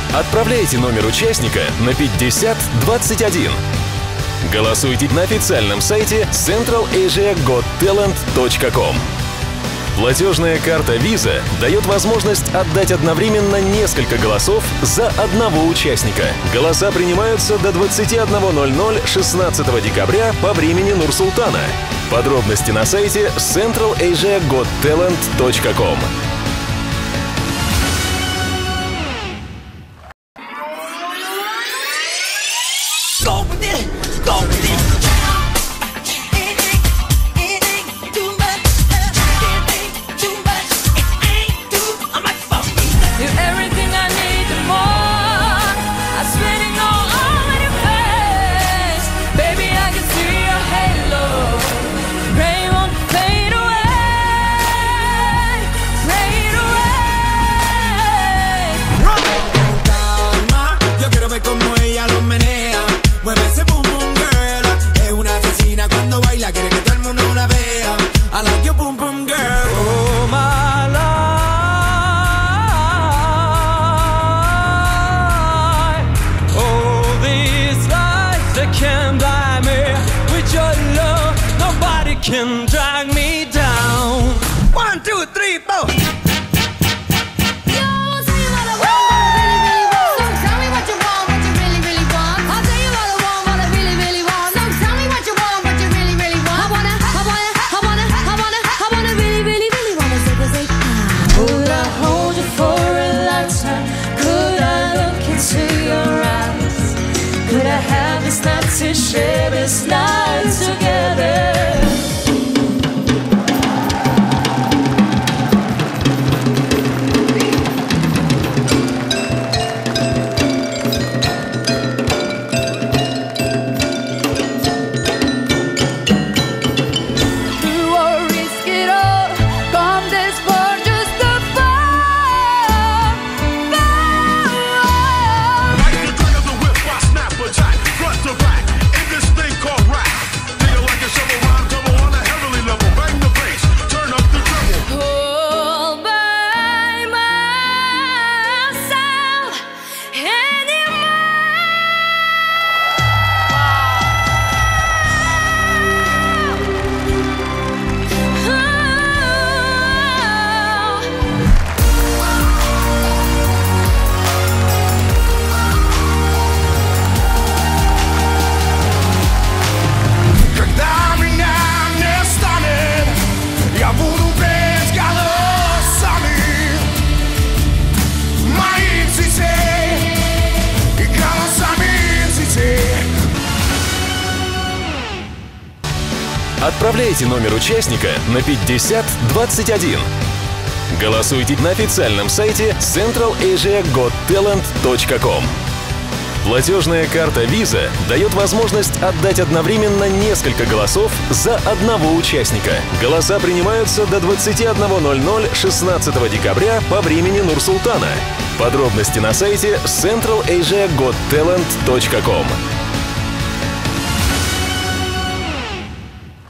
Отправляйте номер участника на 5021. Голосуйте на официальном сайте centralasiagottalent.com. Платежная карта Visa дает возможность отдать одновременно несколько голосов за одного участника. Голоса принимаются до 21:00 16 декабря по времени Нур-Султана. Подробности на сайте centralasiagottalent.com. Can drag me down. 1, 2, 3, 4. To share this night together. Отправляйте номер участника на 5021. Голосуйте на официальном сайте centralasiagottalent.com. Платежная карта Visa дает возможность отдать одновременно несколько голосов за одного участника. Голоса принимаются до 21:00 16 декабря по времени Нур-Султана. Подробности на сайте centralasiagottalent.com.